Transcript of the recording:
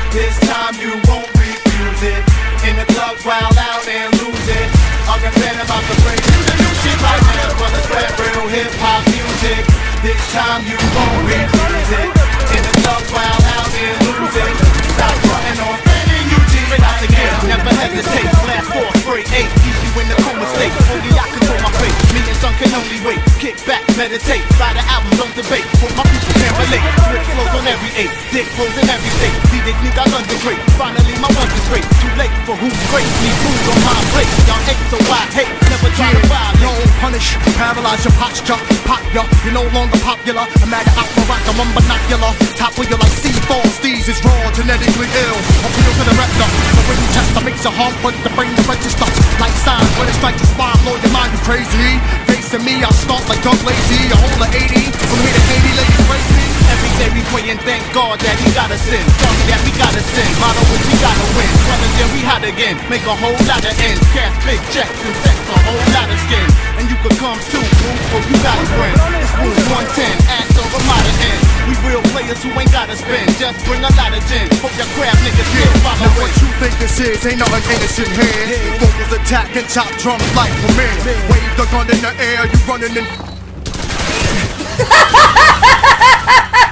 This time you won't refuse it. In the club, wild out and lose it. Arguing about the break. The new shit right now, brothers rap real hip hop music. This time you won't refuse it. In the club, wild out and lose it. Stop running on Fanny Eugene. Straight out the game, never hesitate. Blast off, spray 8, keep you in the coma state. Only I control my fate. Me and son can only wait. Kick back, meditate. Buy the album, don't debate. What my people can't relate. Switch flows on every 8. Dick flows in every state. DJs need I learn to great. Finally my one's is great. Too late for who's great. Need food on my plate. Y'all hate so I hate. Never try to violate. No punish, paralyze your posture. Pop ya, you're no longer popular. I'm at the opera rock, I'm on binocular. Top wheel like C4. Steez is raw, genetically ill. Appeal to the rector. The ring chester makes your heart but the brain to register. Like signs when it strikes your spine, blow your mind, you crazy. Facing me, I'll start like Doug Lazy. A whole of 80, from here to 80, ladies praise me. Every day we pray and thank God that he got us in. Sorry that we gotta sin. Motto is we gotta win. Brothers, then we hot again. Make a whole lot of ends. Cash big checks and sex a whole lot of skin. And you could come too, boo, or you got a friend. It's room 110, ass over modern end. We real players who ain't gotta spend. Just bring a lot of gin. Hope your crab niggas get follow Now what you think this is, ain't nothing innocent here. Vocals attack and chop drums like for me. Wave the gun in the air, you running in